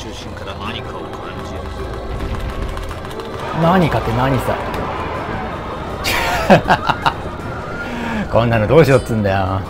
中心から何かを感じる。 何かって何さ。こんなのどうしようっつんだよ。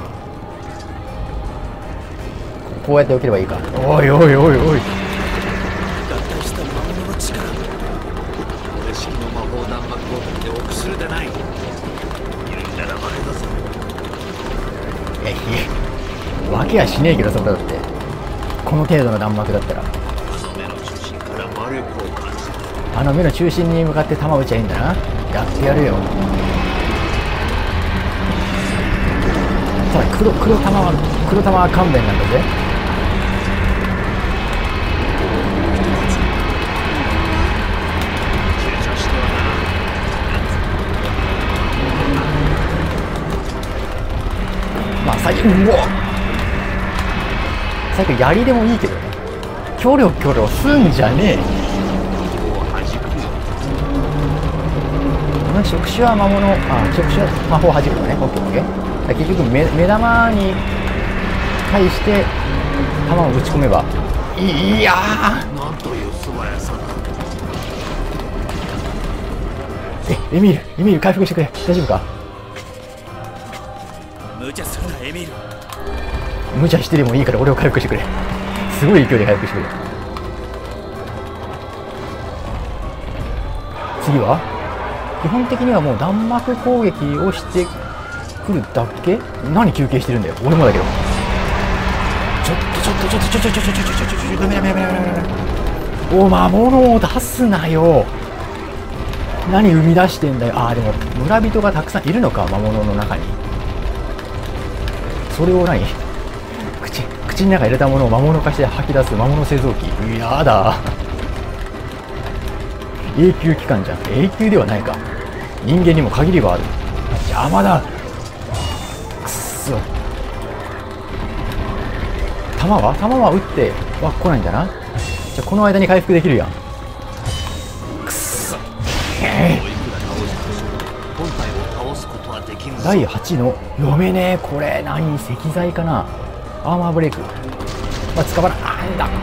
こうやって起きればいいか。おいおいおいおい。 合体した魔物の力。俺式の魔法弾幕を取っておくするでない。揺れたら負けだぞ。 いやいや、わけはしねえけど、そんなだって。この程度の弾幕だったら。 あの目の中心から魔力を感じる。 あの目の中心に向かって弾撃ちゃいいんだな。やってやるよ。ただ黒玉は勘弁なんだぜ。まあ最初槍でもいいけどね。キョロキョロすんじゃねえ。触手は魔物、触手は魔法を弾くのね。オッケーオッケー。結局目玉に対して弾を打ち込めばいやー、 なんという素早さだ。 エミール回復してくれ。大丈夫か。 無茶するなエミール。 無茶してでもいいから俺を回復してくれ。すごい勢いで回復してくれ。次は基本的にはもう弾幕攻撃をしてくるだけ。何休憩してるんだよ。俺もだけど。ダメ。お魔物を出すなよ。何生み出してんだよ。でも村人がたくさんいるのか、魔物の中に。それを口の中に入れたものを魔物化して吐き出す魔物製造機。やだ。永久期間じゃん。永久ではないか。人間にも限りがある。邪魔だ。くっそ。弾は撃っては来ないんだな。じゃあこの間に回復できるやん。くっそ。第8の読めねえ。これ何、石材かな。アーマーブレイク。使わない。なんだ。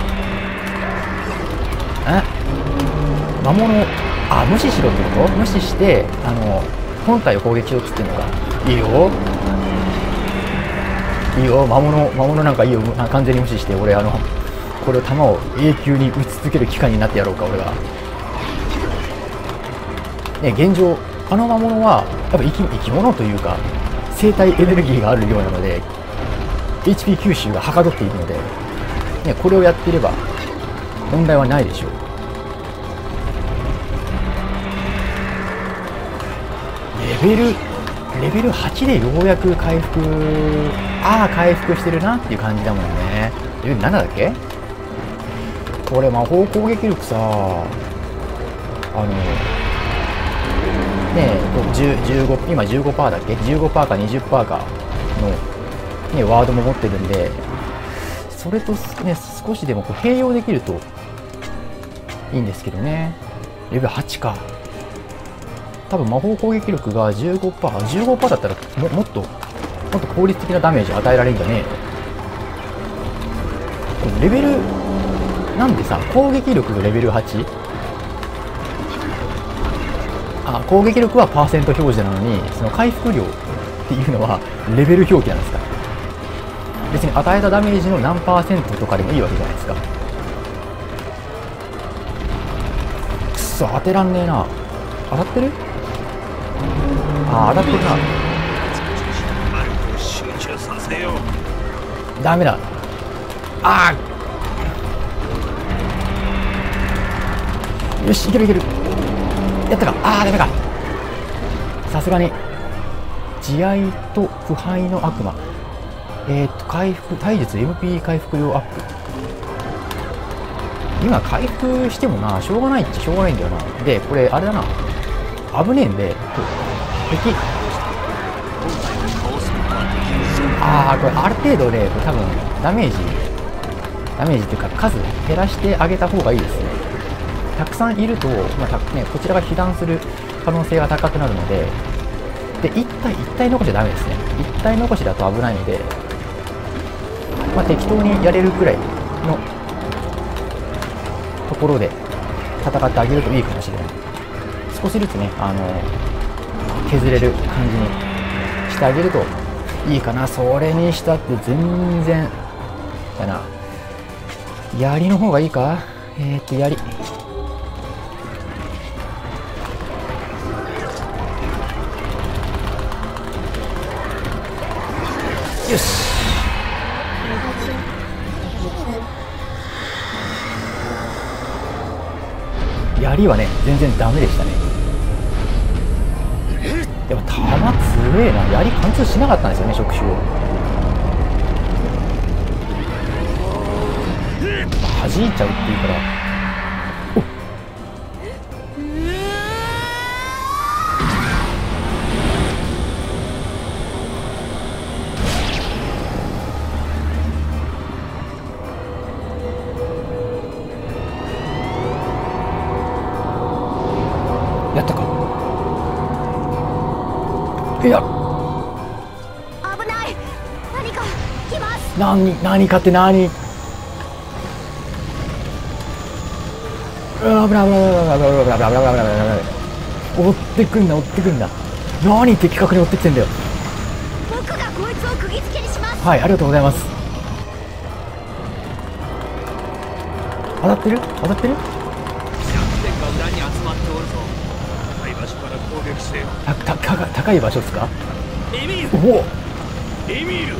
魔物無視しろってこと。無視して本体を攻撃しようっつってんのか。いいよ魔物なんかいいよ。完全に無視して俺これを弾を永久に撃ち続ける機械になってやろうか俺がね。現状魔物はやっぱ生き物というか生体エネルギーがあるようなので HP 吸収がはかどっているので、ね、これをやっていれば問題はないでしょう。レベル8でようやく回復してるなっていう感じだもんね。レベル7だっけ。これ魔法攻撃力さ、15今 15% だっけ。 15% か 20% かの、ね、ワードも持ってるんで、それとね少しでも併用できるといいんですけどね。レベル8か。多分魔法攻撃力が 15% だったらもっと効率的なダメージ与えられるんじゃねえ。レベルなんでさ、攻撃力がレベル 8？ 攻撃力はパーセント表示なのに、その回復量っていうのはレベル表記なんですか。別に与えたダメージの何パーセントとかでもいいわけじゃないですか。くそ、当てらんねえな。当たってる？当たってるな。ダメだ。よし、いける。やったか。ダメか。さすがに慈愛と腐敗の悪魔。回復体術 MP 回復量アップ。今回復してもな、しょうがないっちゃしょうがないんだよな。でこれあれだな、危ねえんで敵これある程度で、多分ダメージっていうか数減らしてあげた方がいいですね。たくさんいると、こちらが被弾する可能性が高くなるので、1体残しちゃダメですね。1体残しだと危ないので、適当にやれるくらいのところで戦ってあげるといいかもしれない。少しずつね削れる感じにしてあげるといいかな。それにしたって全然だな。槍の方がいいか。槍よし。槍はね全然ダメでしたね。でも弾強えな。槍貫通しなかったんですよね、触手を。弾いちゃうっていうから。やったか。いや、 危ない。何か来ます。 何かって何。危ない危ない危ない危ない危ない危ない危ない。追ってくんだ追ってくんだ。何的確に追ってきてんだよ。 僕がこいつを釘付けにします。 はい、ありがとうございます。当たってる当たってる。 弱点が裏に集まっておるぞ。高い場所から攻撃せよ。 高い場所ですか。 エミール。 おお、 エミール。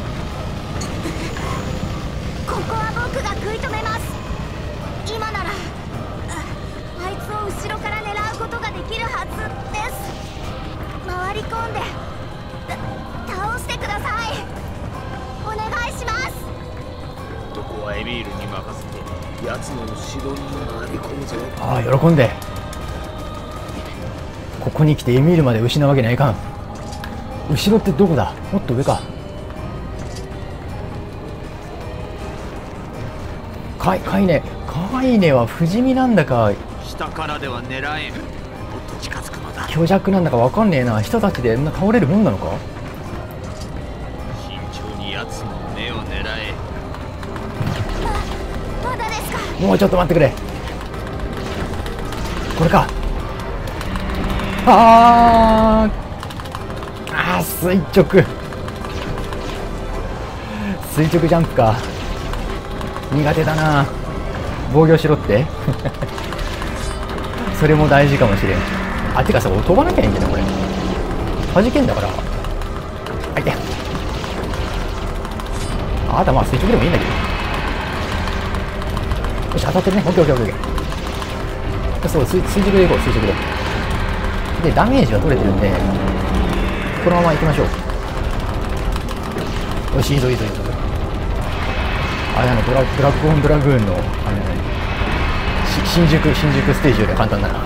ここは僕が食い止めます。今ならあいつを後ろから狙うことができるはずです。回り込んで倒してください。お願いします。 ここはエミールに任せて奴の後ろに回り込むぞ。 ああ、喜んで。ここに来てエミールまで失うわけにはいかん。後ろってどこだ。もっと上か。カイネは不死身なんだか下からでは狙えん。もっと近づくのだ。 虚弱なんだかわかんねえな。人たちでんな倒れるもんなのか。 慎重に奴の目を狙え。 まだですか。 もうちょっと待ってくれ。これか。あー垂直ジャンプか。苦手だな。防御しろってそれも大事かもしれん。あ、てかさ、飛ばなきゃいいんじゃないこれ。弾けんだから。あいて。あとはまあ垂直でもいいんだけど。よし、当たってるね。オッケーオッケーオッケー。そう、垂直でいこう、垂直で。で、ダメージは取れてるんで、このまま行きましょう。よし、いいぞいいぞいいぞ。あれブラックオンドラグーンの、新宿ステージよりは簡単だな。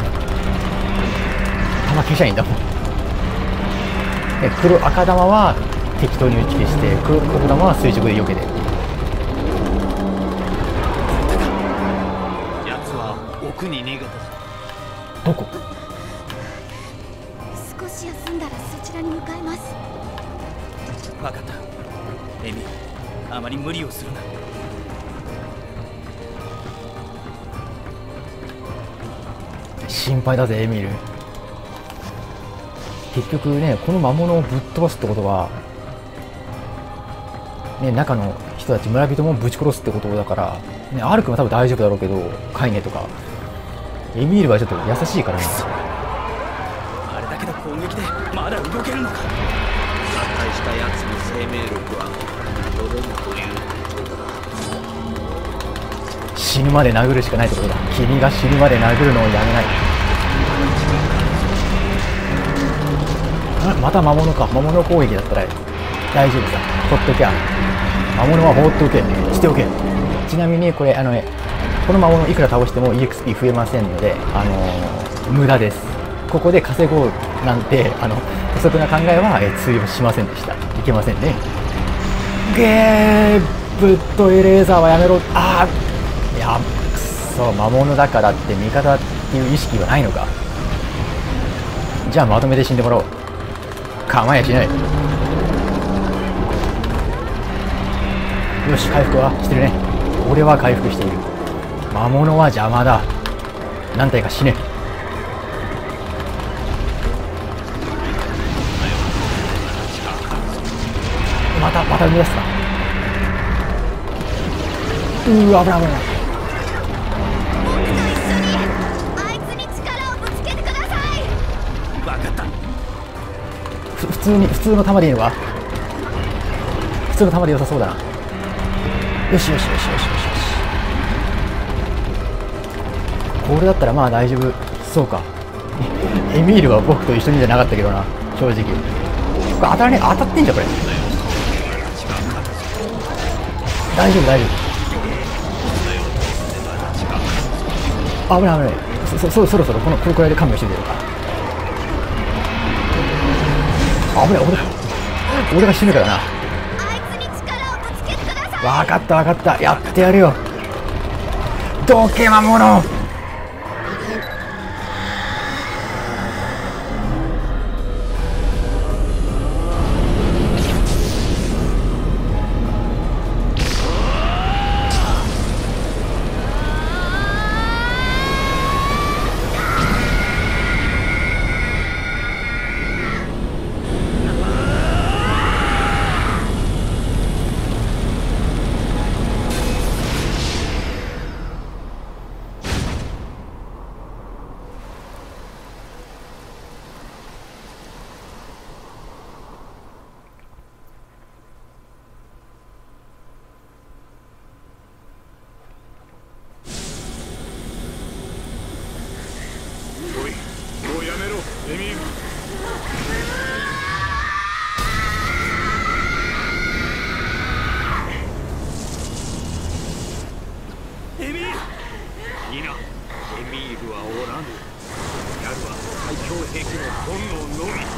弾消しゃいいんだもん。で、赤玉は適当に打ち消して、黒玉は垂直で避けて。 奴は奥に逃げたぞ。 どこ。 少し休んだらそちらに向かいます。 分かった。エミ、あまり無理をするな。 心配だぜエミール。結局ね、この魔物をぶっ飛ばすってことはね、中の人たち村人もぶち殺すってことだから、ね、アルクは多分大丈夫だろうけど、カイネとかエミールはちょっと優しいからね。 あれだけの攻撃でまだ動けるのか。脱退した奴の生命力は戻るということだ。 死ぬまで殴るしかないってことだ。君が死ぬまで殴るのをやめない。また魔物か。魔物攻撃だったら大丈夫さ。ほっとけ。魔物は放っておけ。しておけ。ちなみにこれこの魔物いくら倒しても EXP 増えませんので、無駄です。ここで稼ごうなんて補足な考えは通用しませんでした。いけませんね。ぶっといレーザーはやめろ。いや、くそ、魔物だからって味方っていう意識はないのか。じゃあまとめて死んでもらおう。構えしない。よし、回復はしてるね。俺は回復している。 魔物は邪魔だ。何体か死ね。また生み出すか。うわ、危ない危ない。 あいつに力をぶつけてください。 分かった。 普通の弾でいいのか。普通の弾で良さそうだな。よしよしよしよしよしよし。これだったらまあ大丈夫そうか。エミールは僕と一緒にじゃなかったけどな、正直。これ当たってんじゃんこれ。大丈夫大丈夫。危ない危ない。そろそろこのくらいで勘弁してみようか。危ない、俺が死ぬからな。 あいつに力をぶつけてください。 分かった分かった、やってやるよ。どけ魔物。 もうやめろ、エミール。エミール。いいな。エミールはおらぬ。ギャルは最強兵器の本能のみ。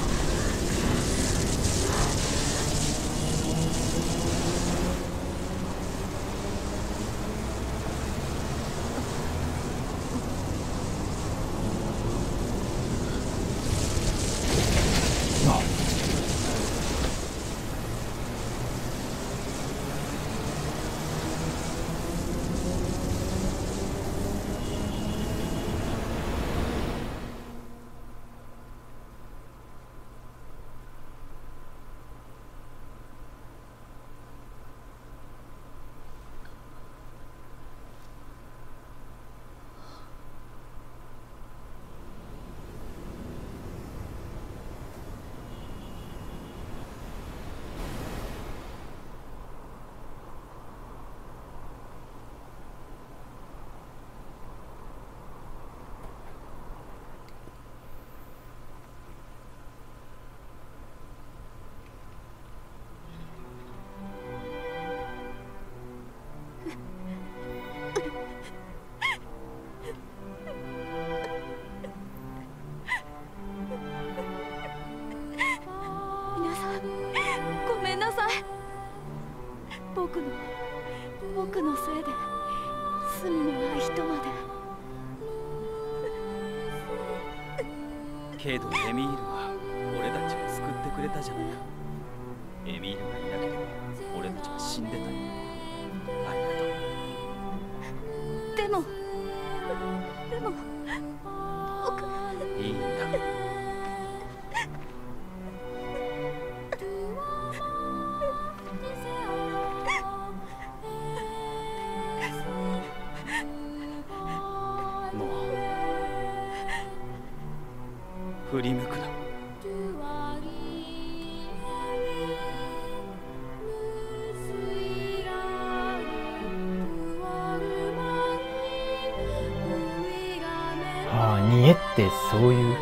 僕のせいで罪のない人まで。 けどエミールは俺たちを救ってくれたじゃないか。エミールがいなければ俺たちは死んでたよ。ありがとう。 でも僕いいんだ。振り向くな。 ああ、逃げってそういう。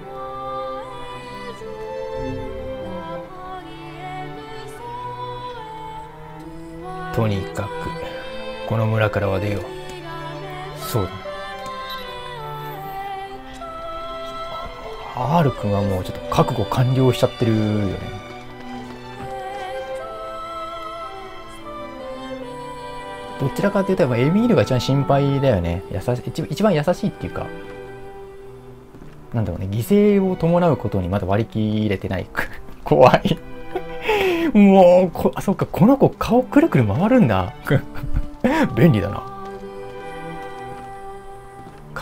とにかくこの村からは出よう。そうだ。R 君はもうちょっと覚悟完了しちゃってるよね。どちらかというとやっぱエミールが一番心配だよね。一番優しいっていうか、なんだろうね、犠牲を伴うことにまだ割り切れてない怖いもうあ、そっか、この子顔くるくる回るんだ便利だな。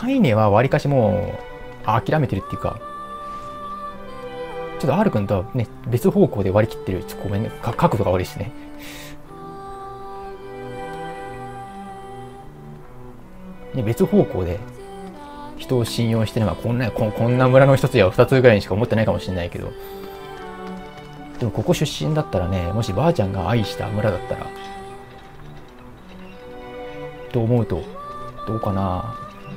カイネはわりかしもう諦めてるっていうか、ちょっと R 君とはね別方向で割り切ってる。ごめんね、角度が悪いですね。別方向で人を信用してるのはこんな村の一つや二つぐらいにしか思ってないかもしれないけど、でもここ出身だったらね、もしばあちゃんが愛した村だったらと思うとどうかな。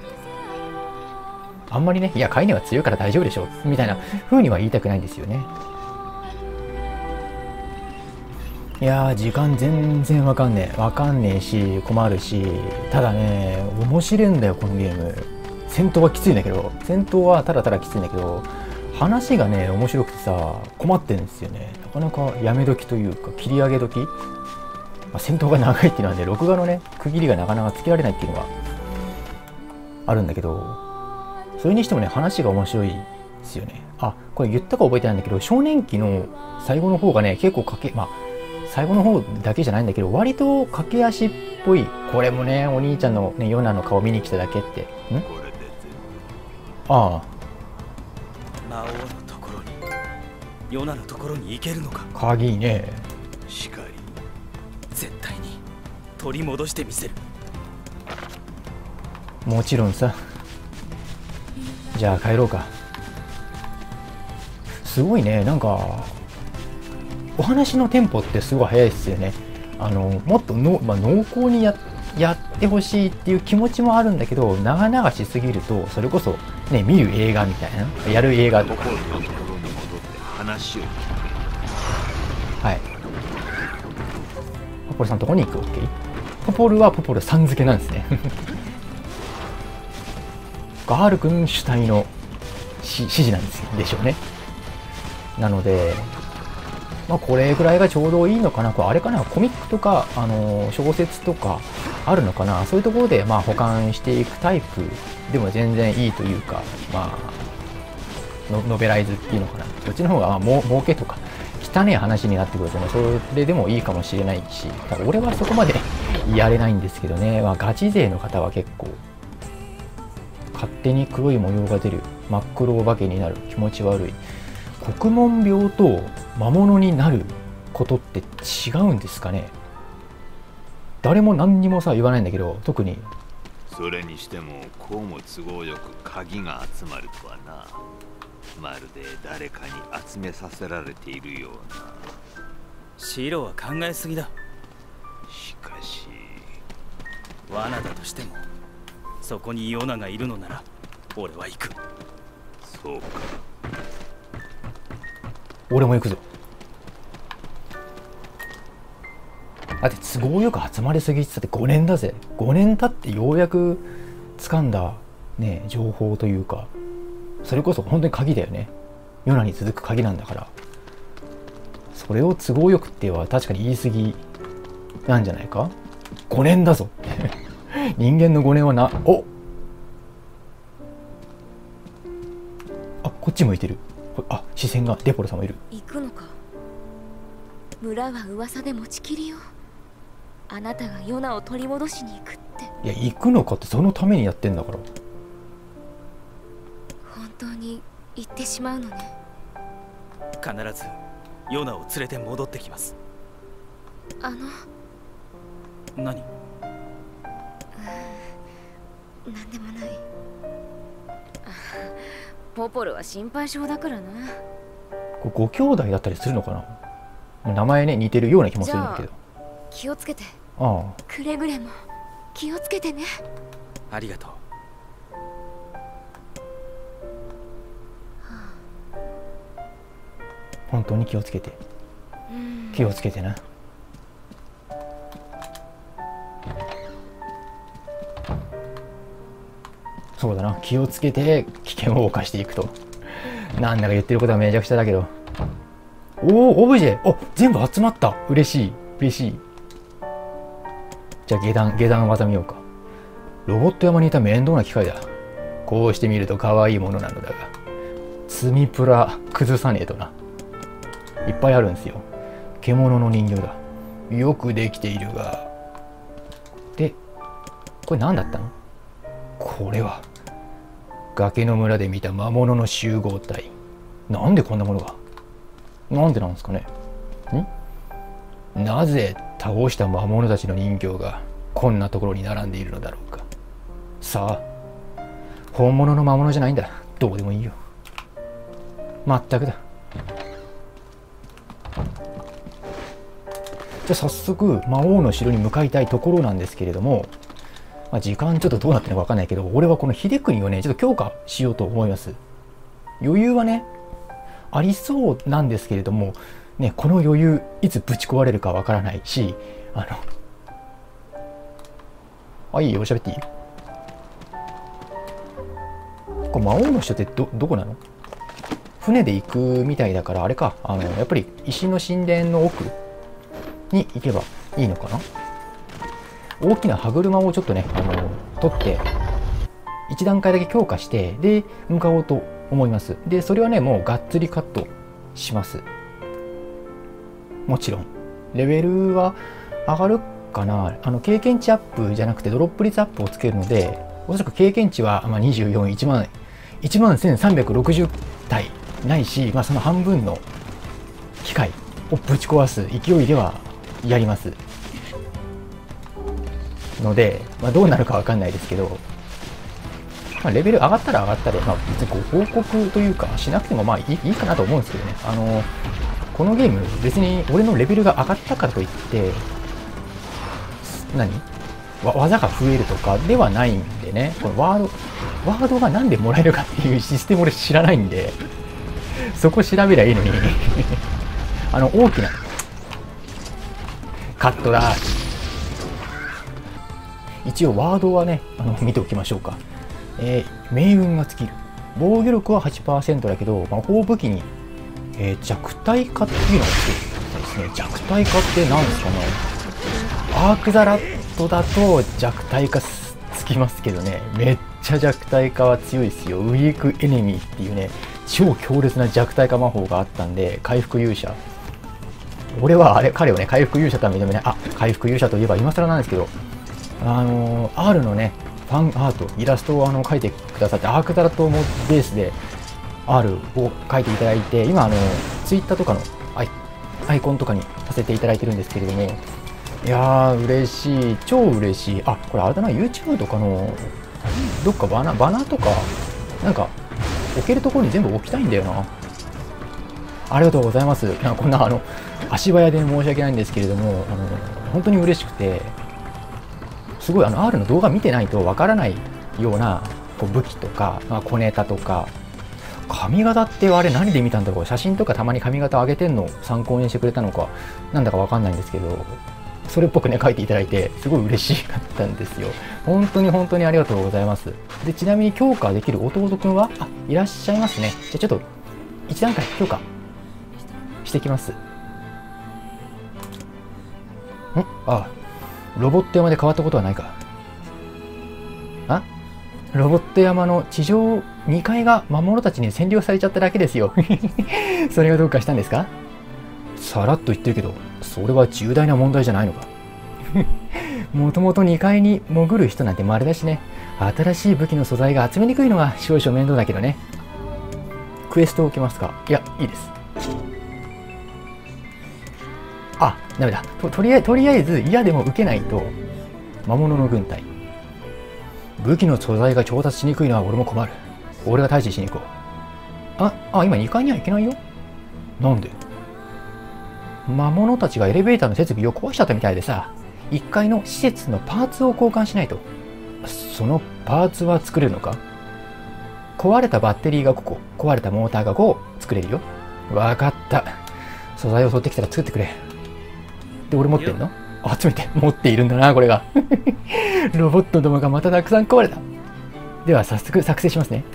あんまりね、いやカイネは強いから大丈夫でしょみたいな風には言いたくないんですよね。いやー、時間全然わかんねえし困るし、ただね面白いんだよこのゲーム。戦闘はきついんだけど、戦闘はただただきついんだけど、話がね面白くてさ困ってるんですよね。なかなかやめ時というか切り上げ時、戦闘が長いっていうのはね、録画のね区切りがなかなかつけられないっていうのがあるんだけど、それにしてもね話が面白いですよね。あ、これ言ったか覚えてないんだけど、少年期の最後の方がね結構最後の方だけじゃないんだけど、割と駆け足っぽい。これもねお兄ちゃんのねヨナの顔見に来ただけって。ああ、 魔王のところに、ヨナのところに行けるのか。 鍵ね。 しかり絶対に取り戻してみせる。 もちろんさ。じゃあ帰ろうか。すごいね、なんかお話のテンポってすごい速いですよね。もっと濃厚にやってほしいっていう気持ちもあるんだけど、長々しすぎるとそれこそね見る映画みたいな、やる映画とか。はい。ポポルさんとこに行く。 OK。 ポポルはポポルさん付けなんですね。ガール君主体の指示なんでしょうね。なのでこれぐらいがちょうどいいのかな。これあれかな、コミックとか、小説とかあるのかな。そういうところで保管していくタイプでも全然いいというか、ノベライズっていうのかな。そっちの方が儲けとか汚い話になってくるとね、それでもいいかもしれないし、ただ俺はそこまでやれないんですけどね。ガチ勢の方は結構勝手に黒い模様が出る、真っ黒お化けになる、気持ち悪い。国門病と魔物になることって違うんですかね。誰も何にもさ言わないんだけど、特に。 それにしてもこうも都合よく鍵が集まるとはな。まるで誰かに集めさせられているような。 シロは考えすぎだ。 しかし罠だとしてもそこにヨナがいるのなら俺は行く。 そうか。 俺も行くぞ。だって都合よく集まりすぎってたって5年だぜ。5年経ってようやく掴んだね情報というか、それこそ本当に鍵だよね。ヨナに続く鍵なんだから、それを都合よくっては確かに言い過ぎなんじゃないか。5年だぞ。人間の5年はあ、こっち向いてる。あ、視線がデポルさんもいる。 行くのか。村は噂で持ちきりよ。あなたがヨナを取り戻しに行くって。 いや、行くのかってそのためにやってんだから。 本当に行ってしまうのね。 必ずヨナを連れて戻ってきます。 何？なんでもない。ポポルは心配性だからな。 ご兄弟だったりするのかな。名前ね似てるような気もするんだけど。 気をつけて。 ああ、 くれぐれも気をつけてね。 ありがとう。 本当に気をつけて。気をつけてな。そうだな、気をつけて危険を冒していくと。なんだか言ってることはめちゃくちゃだけど。おお、オブジェ、全部集まった。嬉しい嬉しい。じゃあ下段技見ようか。ロボット山にいた面倒な機械だ。こうしてみると可愛いものなのだが、積みプラ崩さねえとな。いっぱいあるんですよ。獣の人形だ。よくできているが。で、これ何だったの？これは崖の村で見た魔物の集合体。なんでこんなものが。なんでなんですかね。なぜ倒した魔物たちの人形がこんなところに並んでいるのだろうか。さあ、本物の魔物じゃないんだ。どうでもいいよ。まったくだ。じゃあ早速魔王の城に向かいたいところなんですけれども、時間ちょっとどうなってるのか分かんないけど、俺はこの秀国をねちょっと強化しようと思います。余裕はねありそうなんですけれどもね、この余裕いつぶち壊れるか分からないし、いいよ、喋っていい？これ魔王の城ってどこなの？船で行くみたいだから、あれか、やっぱり石の神殿の奥に行けばいいのかな。大きな歯車をちょっとね取って1段階だけ強化して、で向かおうと思います。でそれはねもうがっつりカットします。もちろんレベルは上がるかな。経験値アップじゃなくてドロップ率アップをつけるので、おそらく経験値は24、1万1360体ないし、その半分の機械をぶち壊す勢いではやりますので、どうなるかわかんないですけど、レベル上がったら上がったで、別にご報告というかしなくてもいいかなと思うんですけどね。このゲーム別に俺のレベルが上がったからといって技が増えるとかではないんでね。このワードがなんでもらえるかっていうシステム俺知らないんで、そこ調べりゃいいのに大きなカットだ。一応ワードはね見ておきましょうか。命運が尽きる。防御力は 8% だけど魔法武器に、弱体化っていうのがつくんですね。弱体化って何ですかね。アークザラットだと弱体化つきますけどね、めっちゃ弱体化は強いですよ。ウィークエネミーっていうね超強烈な弱体化魔法があったんで、回復勇者、俺は彼をね回復勇者とは認めない。回復勇者といえば今更なんですけど、R のねファンアートイラストを描いてくださって、アークザラットベースで R を描いていただいて、今ツイッターとかのアイコンとかにさせていただいてるんですけれども、いやー嬉しい、超嬉しい。これあれだな、 YouTube とかのどっかバナーとかなんか置けるところに全部置きたいんだよな。ありがとうございます。こんな足早で申し訳ないんですけれども、本当に嬉しくて、すごいR の動画見てないとわからないような武器とか小ネタとか、髪型ってあれ何で見たんだろう。写真とかたまに髪型上げてんのを参考にしてくれたのかなんだかわかんないんですけど、それっぽくね書いていただいてすごい嬉しかったんですよ。本当に本当にありがとうございます。でちなみに強化できる弟くんはいらっしゃいますね。じゃあちょっと1段階強化してきます。ロボット山で変わったことはないか。ロボット山の地上2階が魔物たちに占領されちゃっただけですよ。それがどうかしたんですか？さらっと言ってるけど、それは重大な問題じゃないのか。もともと2階に潜る人なんて稀だしね。新しい武器の素材が集めにくいのが少々面倒だけどね。クエストを受けますか？いや、いいです。ダメだ。とりあえず嫌でも受けないと。魔物の軍隊。武器の素材が調達しにくいのは俺も困る。俺が退治しに行こう。今2階には行けないよ。なんで？魔物たちがエレベーターの設備を壊しちゃったみたいでさ、1階の施設のパーツを交換しないと。そのパーツは作れるのか？壊れたバッテリーが5個、壊れたモーターが5作れるよ。わかった。素材を取ってきたら作ってくれ。で、俺持ってんの？集めて持っているんだな、これが。ロボットどもがまたたくさん壊れた。では早速作成しますね。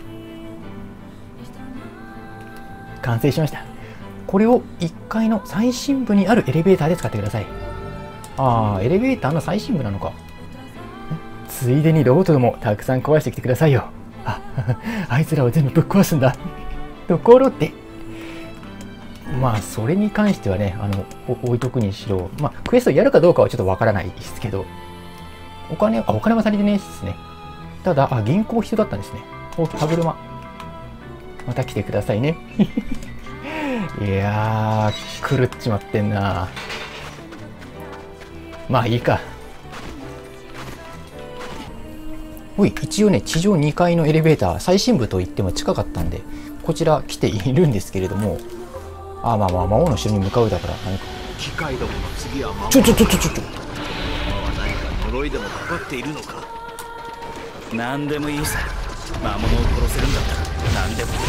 完成しました。これを1階の最深部にあるエレベーターで使ってください。エレベーターの最深部なのか。ついでにロボットどもたくさん壊してきてくださいよ。あいつらを全部ぶっ壊すんだ。ところってそれに関してはね置いとくにしろ、クエストやるかどうかはちょっとわからないですけど、お金は足りてねえですね。ただ銀行必要だったんですね。 歯車。また来てくださいね。いやー、狂っちまってんな。まあいいか。おい、一応ね、地上2階のエレベーター、最深部といっても近かったんで、こちら来ているんですけれども、まあ魔王の城に向かうだから、何か。 機械どもの次は魔王。 ちょ。 魔王は何か呪いでもかかっているのか。 何でもいいさ。魔物を殺せるんだったら何でも。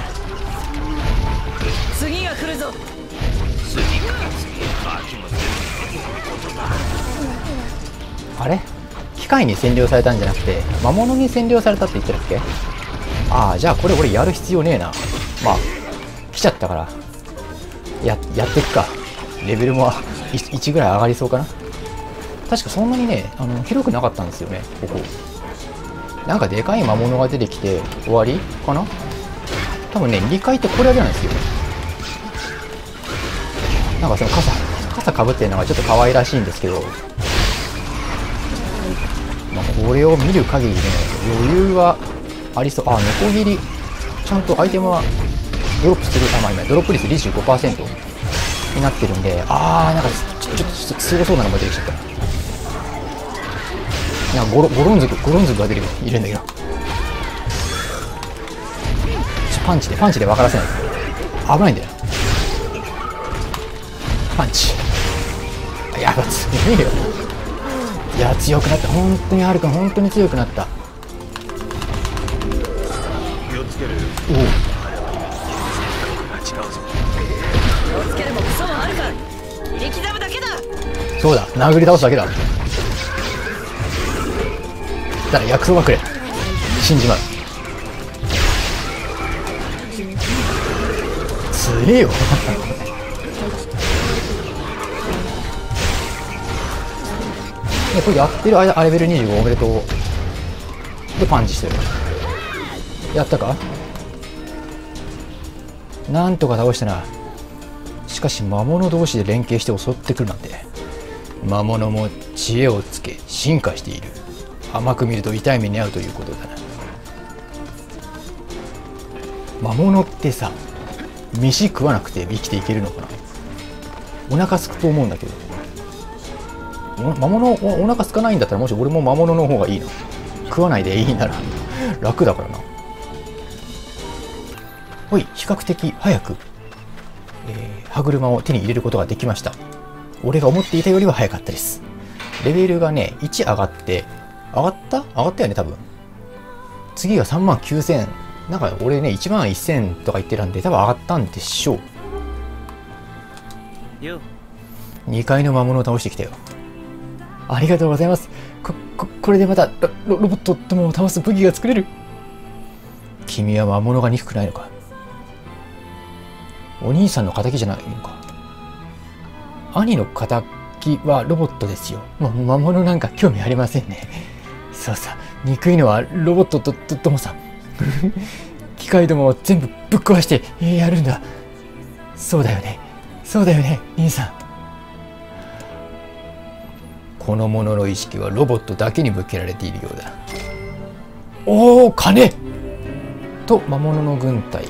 次が来るぞ。 次から次へと秋も全部出てくることだ。 あれ機械に占領されたんじゃなくて、魔物に占領されたって言ってたっけ？ああ、じゃあこれ俺やる必要ねえな。まあ、来ちゃったから、やってくか。レベルも1ぐらい上がりそうかな。確かそんなにね、広くなかったんですよね、ここ。なんかでかい魔物が出てきて終わりかな？多分ね、2階ってこれだけなんですよ。なんかその傘かぶってるのがちょっと可愛らしいんですけど、まあ、これを見る限りね、余裕はありそう。あ、ノコギリ、ちゃんとアイテムはドロップする、今ドロップ率 25% になってるんで、なんかちょっとすごそうなのが出てきちゃった。なんかゴロンズクが出ているんだけど、パンチで分からせない。危ないんだよ。パンチ。やば、強いよ。いや、強くなった。本当にハルくん、本当に強くなった。 気をつける。 おお。 違うぞ。 気をつけるもクソもあるか。入れ刻むだけだ。 そうだ、殴り倒すだけだ。だから薬草がくれ。死んじまう。強えよ。これやってる間、レベル25おめでとう。で、パンチしてる。やったか？なんとか倒したな。しかし魔物同士で連携して襲ってくるなんて。魔物も知恵をつけ進化している。甘く見ると痛い目に遭うということだな。魔物ってさ、飯食わなくて生きていけるのかな。お腹すくと思うんだけど。魔物お腹すかないんだったら、もし俺も魔物の方がいいな。食わないでいいなら楽だからな。ほい、比較的早く、歯車を手に入れることができました。俺が思っていたよりは早かったです。レベルがね、1上がって、上がったよね、多分。次が39,000。なんか俺ね、11,000とか言ってたんで、多分上がったんでしょう。2階の魔物を倒してきたよ。ありがとうございます。これでまたロボットどもを倒す武器が作れる。君は魔物が憎くないのか。お兄さんの仇じゃないのか。兄の仇はロボットですよ。魔物なんか興味ありませんね。そうさ、憎いのはロボットどもさ。機械どもを全部ぶっ壊してやるんだ。そうだよね、兄さん。この者の意識はロボットだけに向けられているようだ。おお、金と魔物の軍隊。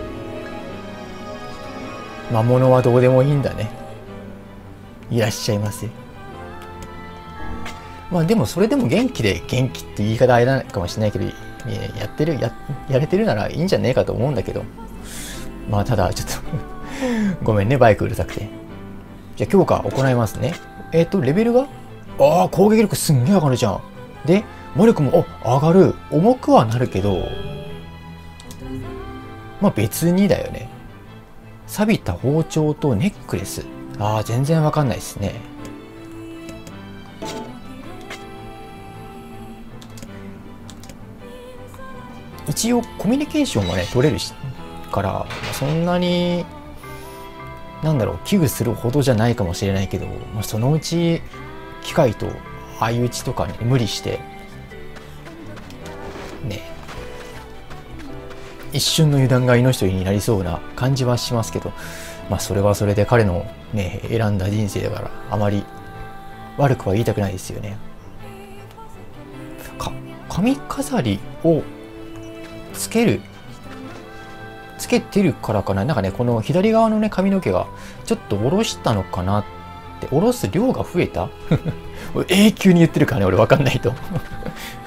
魔物はどうでもいいんだね。いらっしゃいませ。まあでもそれでも元気って言い方あれなのかもしれないけど、やれてるならいいんじゃねえかと思うんだけど、まあただちょっとごめんね、バイクうるさくて。じゃあ強化行いますね。レベルが攻撃力すんげえ上がるじゃん。で魔力も上がる。重くはなるけど、まあ別にだよね。錆びた包丁とネックレス。全然わかんないですね。一応コミュニケーションはね取れるから、そんなに危惧するほどじゃないかもしれないけど、そのうち機械と相打ちとかに無理してね、一瞬の油断が命取りになりそうな感じはしますけど、それはそれで彼のね選んだ人生だから、あまり悪くは言いたくないですよね。髪飾りをつけてるからかな。なんかね、この左側のね、髪の毛がちょっと下ろしたのかなって、下ろす量が増えた永久に言ってるからね、俺わかんないと。